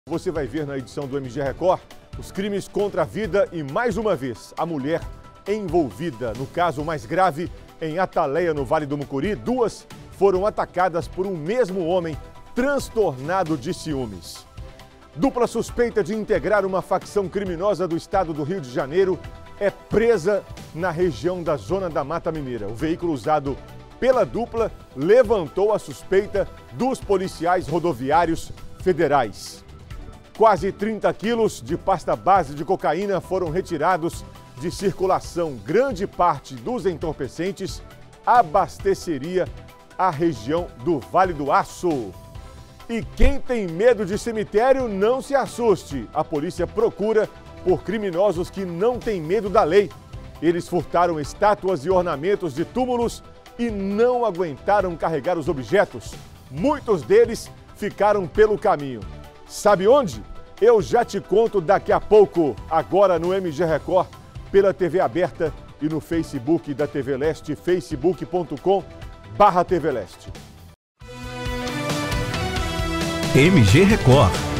Você vai ver na edição do MG Record os crimes contra a vida e, mais uma vez, a mulher envolvida. No caso mais grave, em Ataleia, no Vale do Mucuri, duas foram atacadas por um mesmo homem transtornado de ciúmes. Dupla suspeita de integrar uma facção criminosa do estado do Rio de Janeiro é presa na região da Zona da Mata Mineira. O veículo usado pela dupla levantou a suspeita dos policiais rodoviários federais. Quase 30 quilos de pasta base de cocaína foram retirados de circulação. Grande parte dos entorpecentes abasteceria a região do Vale do Aço. E quem tem medo de cemitério, não se assuste. A polícia procura por criminosos que não têm medo da lei. Eles furtaram estátuas e ornamentos de túmulos e não aguentaram carregar os objetos. Muitos deles ficaram pelo caminho. Sabe onde? Eu já te conto daqui a pouco, agora no MG Record, pela TV aberta e no Facebook da TV Leste, facebook.com/TV Leste. MG Record.